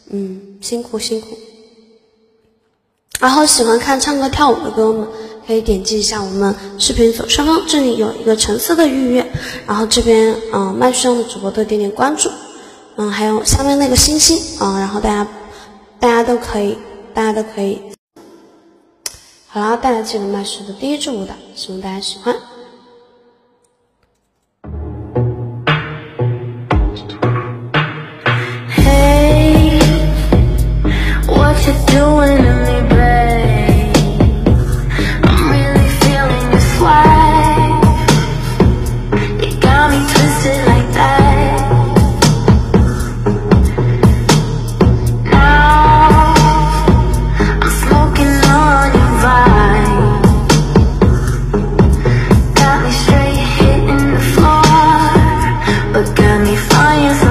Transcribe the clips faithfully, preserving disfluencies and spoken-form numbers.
嗯，辛苦辛苦。然后喜欢看唱歌跳舞的哥们可以点击一下我们视频左上方，这里有一个橙色的预约，然后这边嗯麦序上的主播都点点关注，嗯还有下面那个星星啊、嗯，然后大家大家都可以大家都可以。好啦，带来这个麦序的第一支舞蹈，希望大家喜欢。 Hey, what you doing to me, babe? I'm really feeling your swag. You got me twisted like that. Now I'm smoking on your vibe. Got me straight hitting the floor, but got me flying so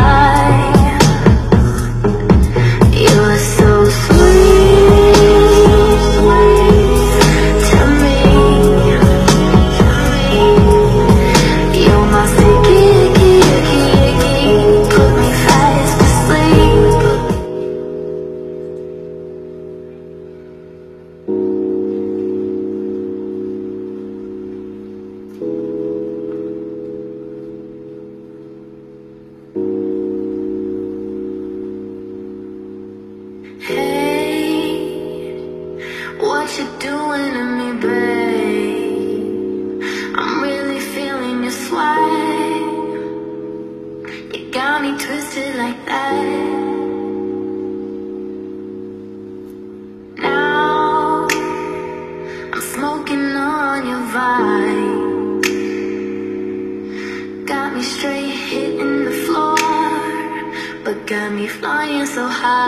high.You're so sweet to me. You're my sticky, icky, icky, icky. Put me fast to sleep. Hey, what you doing to me, babe? I'm really feeling your swag. You got me twisted like that. Now I'm smoking on your vibe. Got me straight hitting the floor, but got me flying so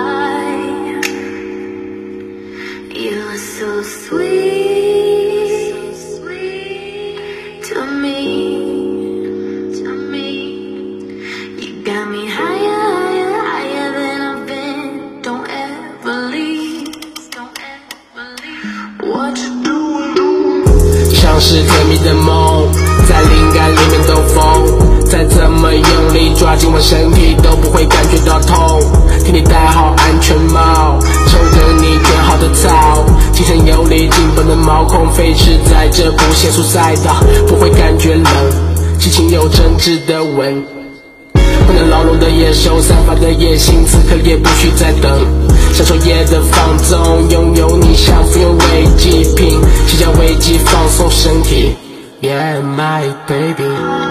high.You're so sweet, so sweet to me, to me. You got me higher, higher, higher than I've been. Don't ever leave, don't ever leave. What you doing, doing? 像是甜蜜的梦，在灵感里面兜风，再怎么用力抓紧我身体，都不会感觉到痛。替你戴好安全帽，抽着你填好的草，轻声有力，紧绷的毛孔飞驰在这不限速赛道，不会感觉冷，激情有真挚的吻。不能牢笼的野兽，散发的野性，此刻也不需再等。享受夜的放纵，拥有你像服用违禁品，卸下危机，放松身体。Yeah, my baby.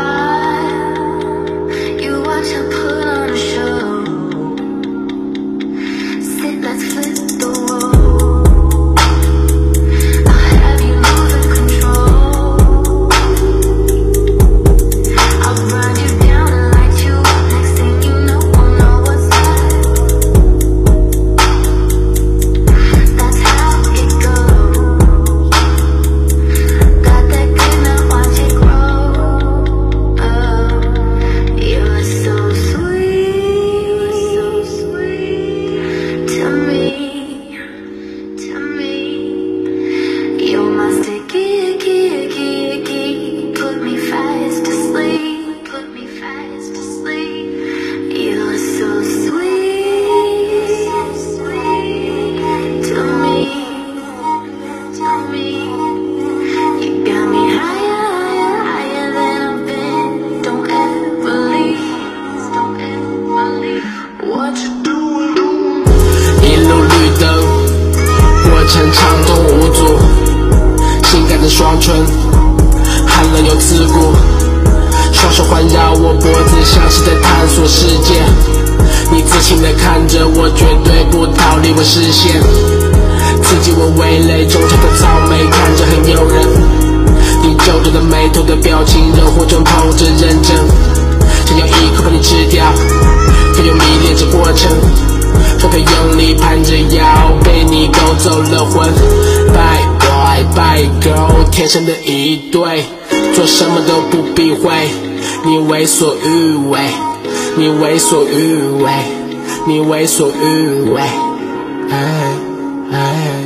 You watch her put on a show. Sit, let's flip the roll. I'll have you losing control. I'll ride you down and light you up. Next thing you know, I'll know what's up. That's how it goes. Got that good, now watch it grow. Oh, you're so sweet, so sweet to me, to me. You're my sticky, icky, icky, icky. Put me fast to sleep, put me fast to sleep. You're so sweet, so sweet to me, to me. You got me higher, higher, higher than I've been. Don't ever leave, don't ever leave. What you doing, doing? 一路绿灯，过程畅通无阻，性感的双唇，寒冷又刺骨，双手环绕我脖子，像是在探索世界。你自信地看着我，绝对不逃离我视线，刺激我味蕾，中长的草莓看着很诱人。你皱着的眉头的表情，热火中透着认真，想要一口把你吃掉，却又迷恋这过程。双腿用力盘着腰，被你勾走了魂。Bye boy, bye girl， 天生的一对，做什么都不避讳。你为所欲为，你为所欲为，你为所欲为。哎哎。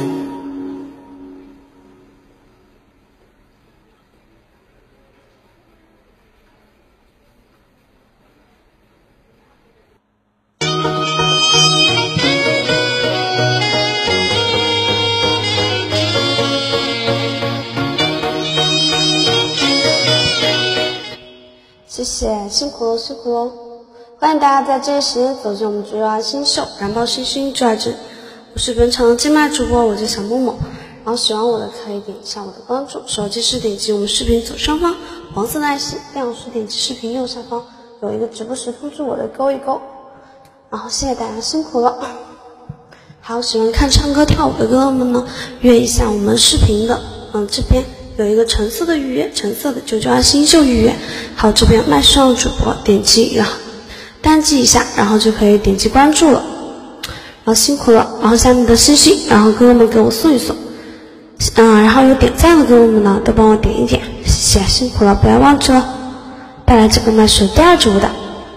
谢，辛苦喽，辛苦喽！欢迎大家在这个时间走进我们主要新秀燃爆星星就在这里。我是本场的金麦主播，我叫小木木。然后喜欢我的可以点一下我的关注，手机是点击我们视频左上方黄色的爱心，电脑是点击视频右下方有一个直播时通知我的勾一勾。然后谢谢大家辛苦了。还有喜欢看唱歌跳舞的哥哥们呢，约一下我们视频的，嗯，这边有一个橙色的预约，橙色的九九二新秀预约，还有这边麦上主播点击然后单击一下，然后就可以点击关注了。然后辛苦了，然后下面的星星，然后哥哥们给我送一送，嗯，然后有点赞的哥哥们呢，都帮我点一点，谢谢，辛苦了，不要忘记了。带来这个麦是第二支舞蹈。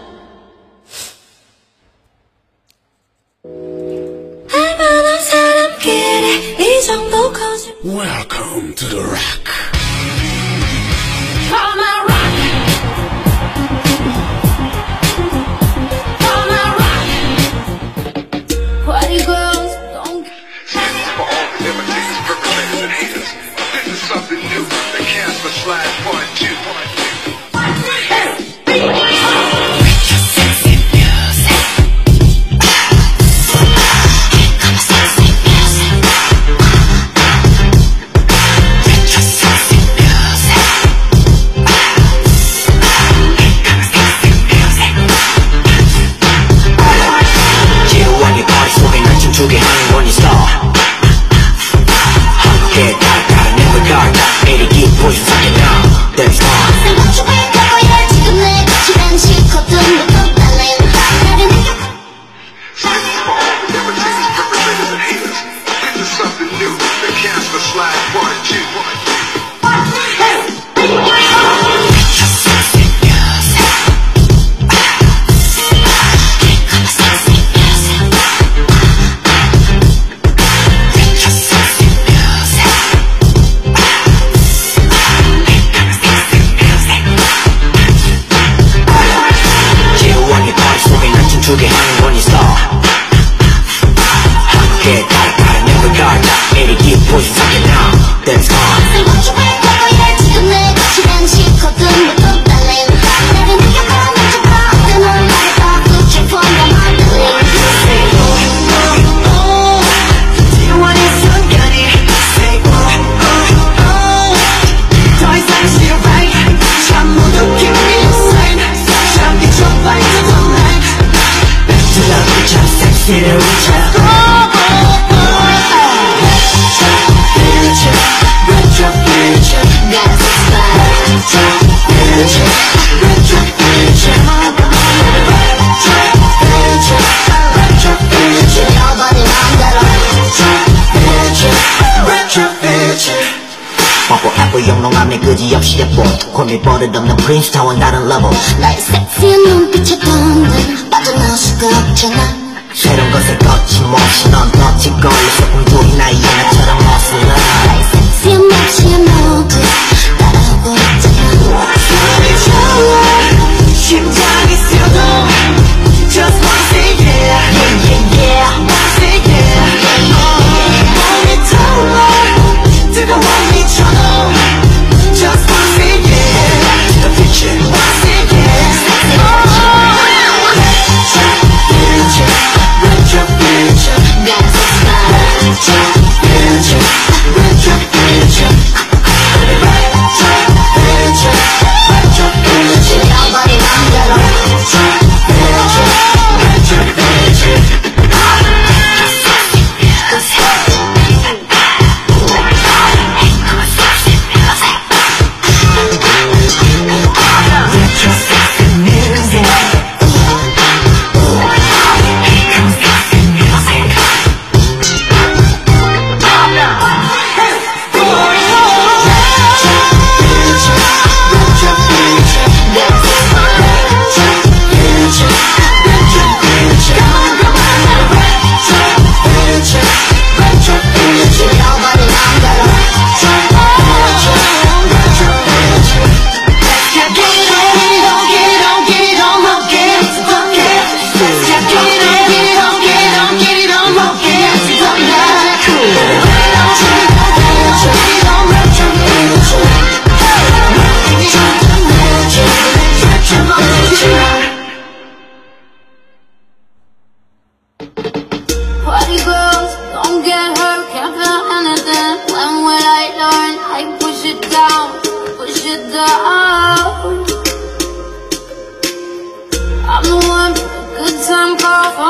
Welcome to the rock. Call my rock. Call my rock. Party girls don't This is for all the imitations, perpetrators, and haters. This is something new. The Casper Slash Part Two. 속에 하는 건 있어 함께 달달한 never dark 내리 깊고 신선해 now that's all 생각중에 거야 지금 내 거칠한 시커든 또 달래 나를 느껴 This is for all the imitations, perpetrators, and haters. This is something new. The Casper Slash Part Two. 속에 하는 건 있어 함께 달달한 never dark 내리 깊고 신선해 now that's all 생각중에 거야 지금 내 거칠한 시커든 또 달래 나를 느껴봐 느껴봐 어때 널 말해봐 끝을 보면 만들래 지원의 순간이 say oh oh oh 더 이상 싫어 right 참 모두 give me a sign 참 비춰 light to the night love each other, sexy to reach out. Retro, retro, future. Gotta fix that Retro, future. Retro, future. Retro, retro, future. 너만이 맘대로 Retro, retro, future. 뽀뽀 애플 영롱함에 그지없이 예뻐 콤이 버릇없는 프린스타운 다른 level 나의 섹시한 눈빛에 던져 빠져나올 수가 없잖아 새로운 것에 거침없이 넌 덫이 걸려서 꿈꾸이 나이에 나처럼 멋을러 나의 섹시한 몫이야 모두 따라오고 있잖아 숨이 차와 심장이 쓰여도 Just wanna say yeah Yeah yeah yeah Wanna say yeah 몸이 타올라 뜨거워 미쳐도 Just wanna say yeah To the future Wanna say yeah Retro, future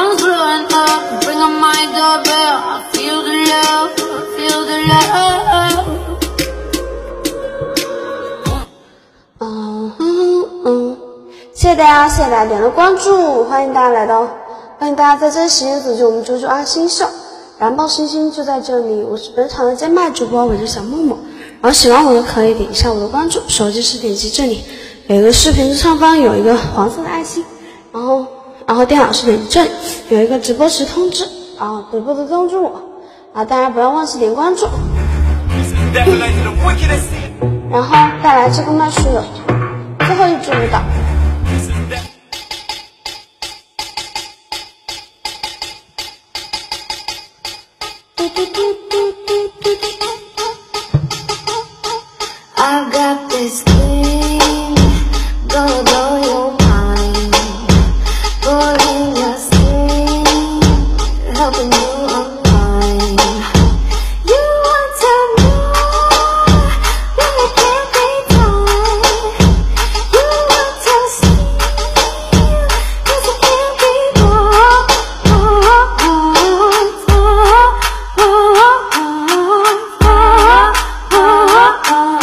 phone's blowing up, ring on my doorbell. I feel the love, I feel the love. 嗯哼嗯，谢谢大家，谢谢大家点的关注，欢迎大家来到，欢迎大家在这个时间走进我们九九二星秀，燃爆星星就在这里。我是本场的监麦主播，我是小默默。然后喜欢我的可以点一下我的关注，手机是点击这里有一个视频上方有一个黄色的爱心，然后然后电脑是点击这里有一个直播时通知，然后直播的通知我，啊，大家不要忘记点关注。然后带来这个麦序的最后一支舞蹈。 I got this thing, gonna blow your mind, pulling your string, helping you unwind. You want to know, when it can't be done. You want to see, cause it can't be wrong. Oh, oh, oh, oh, oh, oh, oh, oh.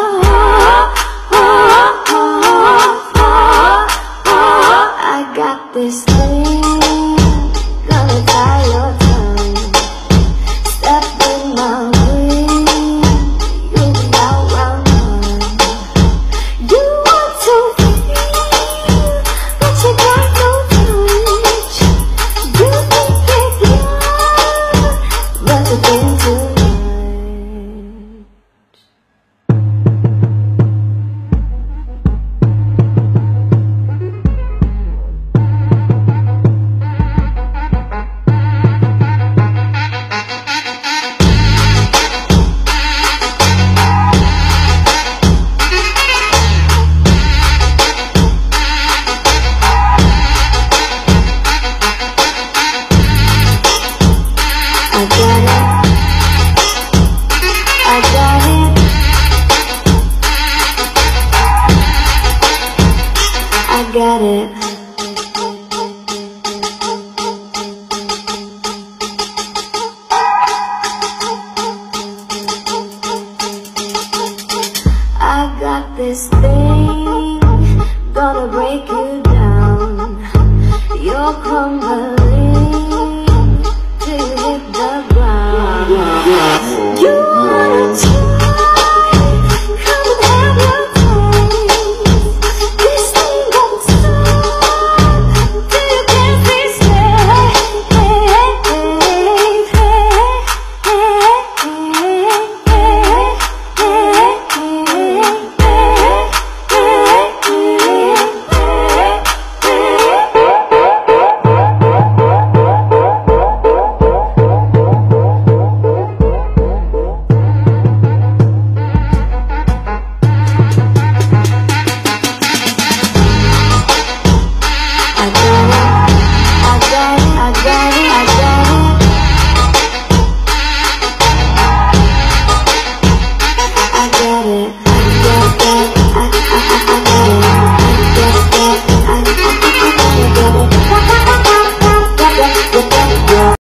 I got this thing, gonna tie your tongue. Step in my way, you'll be out round one. You want to feel, but you got no touch. You think it's love, but the thing too much. I got it, I got it, I got it. I got this thing.